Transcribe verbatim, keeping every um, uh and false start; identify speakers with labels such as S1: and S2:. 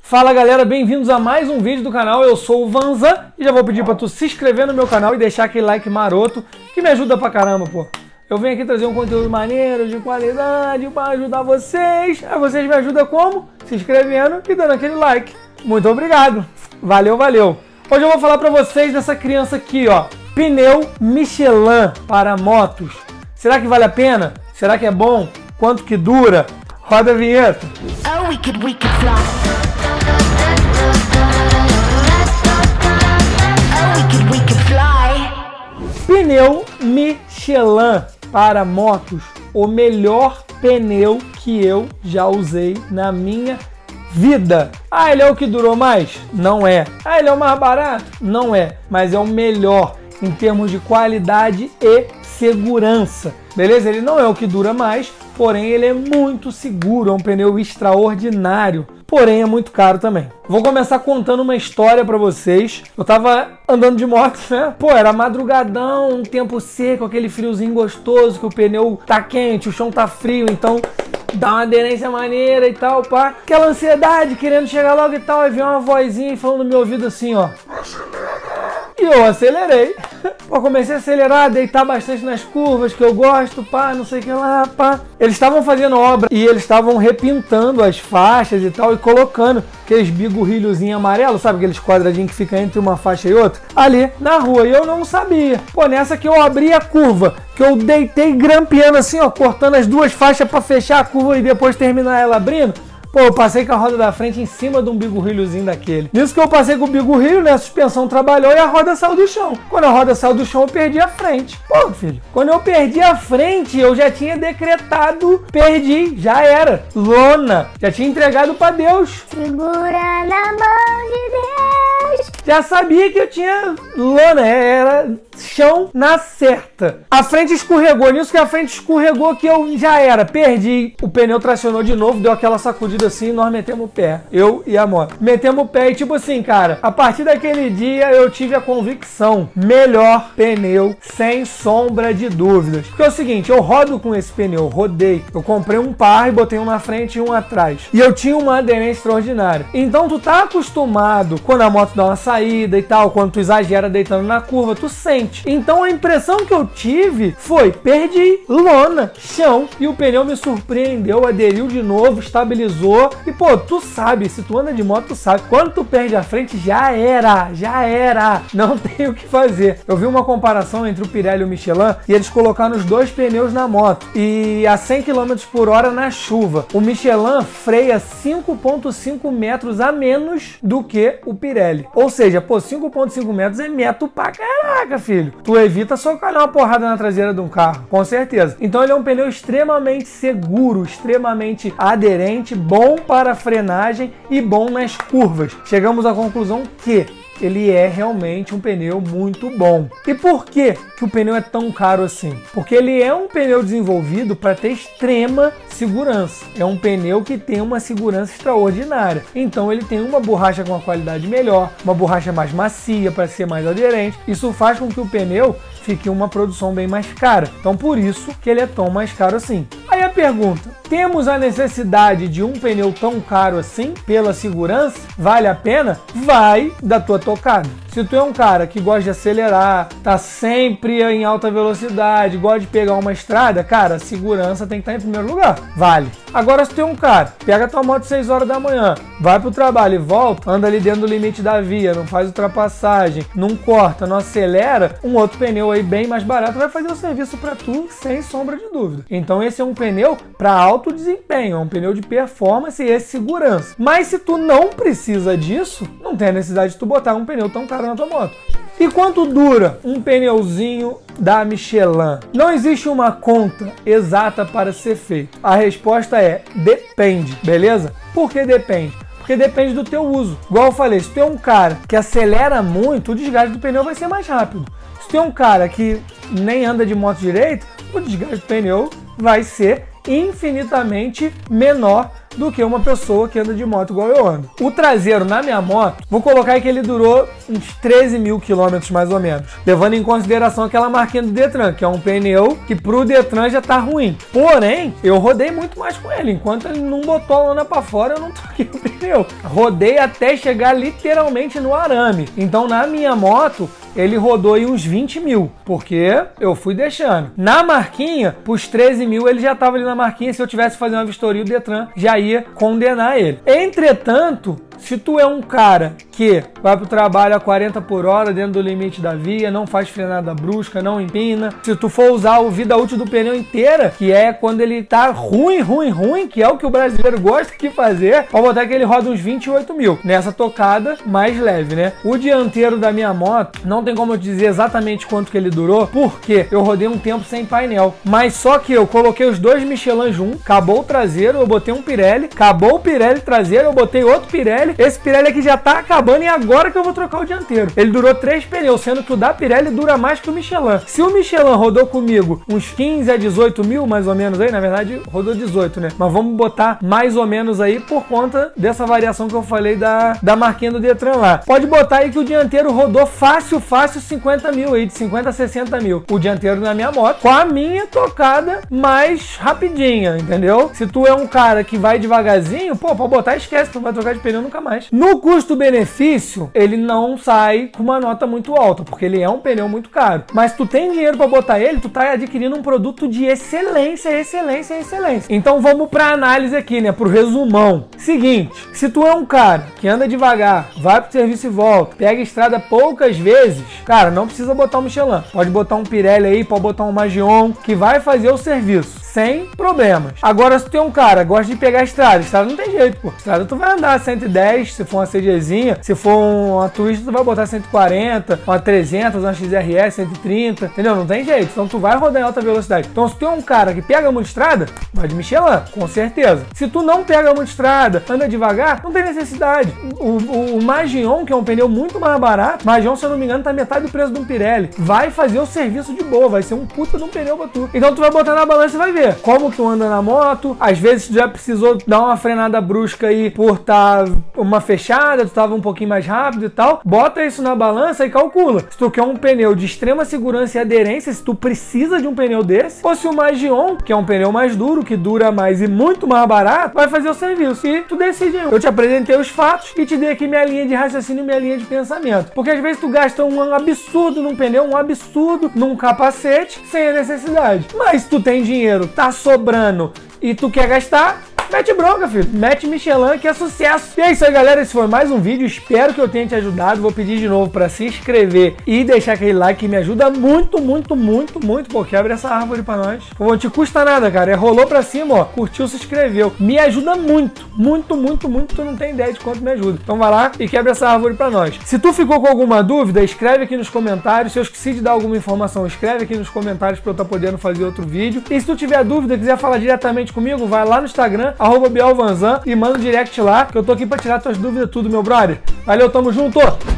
S1: Fala galera, bem-vindos a mais um vídeo do canal, eu sou o Vanzan e já vou pedir pra tu se inscrever no meu canal e deixar aquele like maroto que me ajuda pra caramba, pô. Eu venho aqui trazer um conteúdo maneiro, de qualidade, pra ajudar vocês. Aí vocês me ajudam como? Se inscrevendo e dando aquele like. Muito obrigado, valeu, valeu. Hoje eu vou falar pra vocês dessa criança aqui, ó, pneu Michelin para motos. Será que vale a pena? Será que é bom? Quanto que dura? Roda a vinheta.
S2: Oh, we could, we could fly. Oh, we could, we could fly.
S1: Pneu Michelin para motos, o melhor pneu que eu já usei na minha vida. Ah, ele é o que durou mais? Não é. Ah, ele é o mais barato? Não é. Mas é o melhor em termos de qualidade e segurança. Beleza? Ele não é o que dura mais, porém ele é muito seguro, é um pneu extraordinário. Porém é muito caro também. Vou começar contando uma história pra vocês. Eu tava andando de moto, né? Pô, era madrugadão, um tempo seco, aquele friozinho gostoso, que o pneu tá quente, o chão tá frio, então dá uma aderência maneira e tal, pá. Aquela ansiedade, querendo chegar logo e tal, aí vem uma vozinha falando no meu ouvido assim, ó. E eu acelerei. Pô, comecei a acelerar, deitar bastante nas curvas, que eu gosto, pá, não sei o que lá, pá. Eles estavam fazendo obra e eles estavam repintando as faixas e tal, e colocando aqueles bigorrilhozinhos amarelos, sabe aqueles quadradinhos que ficam entre uma faixa e outra? Ali na rua, e eu não sabia. Pô, nessa que eu abri a curva, que eu deitei grampeando assim, ó, cortando as duas faixas pra fechar a curva e depois terminar ela abrindo. Pô, eu passei com a roda da frente em cima de um bigorrilhozinho daquele. Nisso que eu passei com o bigorrilho, né, a suspensão trabalhou e a roda saiu do chão. Quando a roda saiu do chão, eu perdi a frente. Pô, filho, quando eu perdi a frente, eu já tinha decretado, perdi, já era. Lona, já tinha entregado pra Deus.
S2: Segura na mão de Deus.
S1: Já sabia que eu tinha lona, era chão na certa. A frente escorregou, nisso que a frente escorregou que eu já era, perdi. O pneu tracionou de novo, deu aquela sacudida assim e nós metemos o pé, eu e a moto. Metemos o pé e tipo assim, cara, a partir daquele dia eu tive a convicção, melhor pneu, sem sombra de dúvidas. Porque é o seguinte, eu rodo com esse pneu, rodei, eu comprei um par e botei um na frente e um atrás. E eu tinha uma aderência extraordinária. Então tu tá acostumado, quando a moto dá uma saída e tal, quando tu exagera deitando na curva, tu sente. Então a impressão que eu tive foi, perdi, lona, chão, e o pneu me surpreendeu, aderiu de novo, estabilizou, e pô, tu sabe, se tu anda de moto, tu sabe, quando tu perde a frente, já era, já era, não tem o que fazer. Eu vi uma comparação entre o Pirelli e o Michelin, e eles colocaram os dois pneus na moto, e a cem quilômetros por hora na chuva. O Michelin freia cinco vírgula cinco metros a menos do que o Pirelli. Ou seja, pô, cinco vírgula cinco metros é metro pra caraca, filho. Tu evita só calhar uma porrada na traseira de um carro, com certeza. Então ele é um pneu extremamente seguro, extremamente aderente, bom para frenagem e bom nas curvas. Chegamos à conclusão que ele é realmente um pneu muito bom. E por que que o pneu é tão caro assim? Porque ele é um pneu desenvolvido para ter extrema segurança. É um pneu que tem uma segurança extraordinária. Então ele tem uma borracha com uma qualidade melhor, uma borracha mais macia para ser mais aderente. Isso faz com que o pneu fique uma produção bem mais cara. Então por isso que ele é tão mais caro assim. Aí a pergunta, temos a necessidade de um pneu tão caro assim pela segurança? Vale a pena? Vai da tua tocada. Se tu é um cara que gosta de acelerar, tá sempre em alta velocidade, gosta de pegar uma estrada, cara, a segurança tem que estar em primeiro lugar. Vale. Agora se tu é um cara, pega tua moto às seis horas da manhã, vai pro trabalho e volta, anda ali dentro do limite da via, não faz ultrapassagem, não corta, não acelera, um outro pneu aí bem mais barato vai fazer o serviço para tu sem sombra de dúvida. Então esse é um pneu para alto desempenho, é um pneu de performance e segurança. Mas se tu não precisa disso, não tem a necessidade de tu botar um pneu tão caro na tua moto. E quanto dura um pneuzinho da Michelin? Não existe uma conta exata para ser feito. A resposta é depende, beleza? Por que depende? Porque depende do teu uso. Igual eu falei, se tu é um cara que acelera muito, o desgaste do pneu vai ser mais rápido. Se tu é um cara que nem anda de moto direito, o desgaste do pneu vai ser infinitamente menor do que uma pessoa que anda de moto igual eu ando. O traseiro na minha moto, vou colocar aí que ele durou uns treze mil quilômetros mais ou menos, levando em consideração aquela marquinha do Detran, que é um pneu que pro Detran já tá ruim. Porém, eu rodei muito mais com ele. Enquanto ele não botou a lona pra fora, eu não troquei o pneu. Rodei até chegar literalmente no arame. Então na minha moto, ele rodou aí uns vinte mil, porque eu fui deixando. Na marquinha, pros treze mil, ele já tava ali na marquinha. Se eu tivesse que fazer uma vistoria, o Detran já ia condenar ele. Entretanto, se tu é um cara que vai pro trabalho a quarenta por hora dentro do limite da via, não faz frenada brusca, não empina, se tu for usar o vida útil do pneu inteira, que é quando ele tá ruim, ruim, ruim, que é o que o brasileiro gosta de fazer, pode botar que ele roda uns vinte e oito mil, nessa tocada mais leve, né? O dianteiro da minha moto, não tem como eu dizer exatamente quanto que ele durou, porque eu rodei um tempo sem painel, mas só que eu coloquei os dois Michelin juntos, acabou o traseiro, eu botei um Pirelli, acabou o Pirelli traseiro, eu botei outro Pirelli. Esse Pirelli aqui já tá acabando e agora que eu vou trocar o dianteiro. Ele durou três pneus, sendo que o da Pirelli dura mais que o Michelin. Se o Michelin rodou comigo uns quinze a dezoito mil, mais ou menos aí, na verdade rodou dezoito, né? Mas vamos botar mais ou menos aí por conta dessa variação que eu falei da, da marquinha do Detran lá. Pode botar aí que o dianteiro rodou fácil, fácil cinquenta mil aí, de cinquenta a sessenta mil. O dianteiro na minha moto, com a minha tocada mais rapidinha, entendeu? Se tu é um cara que vai devagarzinho, pô, pode botar, esquece, tu não vai trocar de pneu nunca mais. No custo-benefício, ele não sai com uma nota muito alta, porque ele é um pneu muito caro. Mas tu tem dinheiro para botar ele, tu tá adquirindo um produto de excelência, excelência, excelência. Então vamos pra análise aqui, né? Pro resumão. Seguinte, se tu é um cara que anda devagar, vai pro serviço e volta, pega estrada poucas vezes, cara, não precisa botar um Michelin. Pode botar um Pirelli aí, pode botar um Magion, que vai fazer o serviço sem problemas. Agora, se tu é um cara que gosta de pegar estrada, estrada não tem jeito, pô. Estrada tu vai andar cento e dez, se for uma CGzinha, se for uma Twist, tu vai botar cento e quarenta, uma trezentos, uma X R S, cento e trinta, entendeu? Não tem jeito. Então tu vai rodar em alta velocidade. Então se tu é um cara que pega muita estrada, vai de Michelin, com certeza. Se tu não pega muita estrada, anda devagar, não tem necessidade. O, o, o Magion, que é um pneu muito mais barato, Magion, se eu não me engano, tá metade do preço de um Pirelli, vai fazer o serviço de boa, vai ser um puta de um pneu pra tu. Então tu vai botar na balança e vai ver como tu anda na moto. Às vezes tu já precisou dar uma frenada brusca aí por estar tá uma fechada, tu tava um pouquinho mais rápido e tal. Bota isso na balança e calcula. Se tu quer um pneu de extrema segurança e aderência, se tu precisa de um pneu desse, ou se o Magion, que é um pneu mais duro, que dura mais e muito mais barato, vai fazer o serviço. E tu decide. Eu te apresentei os fatos e te dei aqui minha linha de raciocínio e minha linha de pensamento. Porque às vezes tu gasta um absurdo num pneu, um absurdo num capacete, sem a necessidade. Mas se tu tem dinheiro, tá sobrando e tu quer gastar, mete bronca, filho. Mete Michelin, que é sucesso. E é isso aí, galera. Esse foi mais um vídeo. Espero que eu tenha te ajudado. Vou pedir de novo para se inscrever e deixar aquele like que me ajuda muito, muito, muito, muito. Pô, quebra essa árvore para nós. Pô, não te custa nada, cara. É, rolou pra cima, ó. Curtiu, se inscreveu. Me ajuda muito, muito, muito, muito. Tu não tem ideia de quanto me ajuda. Então vai lá e quebra essa árvore para nós. Se tu ficou com alguma dúvida, escreve aqui nos comentários. Se eu esqueci de dar alguma informação, escreve aqui nos comentários para eu estar podendo fazer outro vídeo. E se tu tiver dúvida, quiser falar diretamente comigo, vai lá no Instagram, arroba Biel Vanzan, e manda um direct lá, que eu tô aqui pra tirar tuas dúvidas tudo, meu brother. Valeu, tamo junto!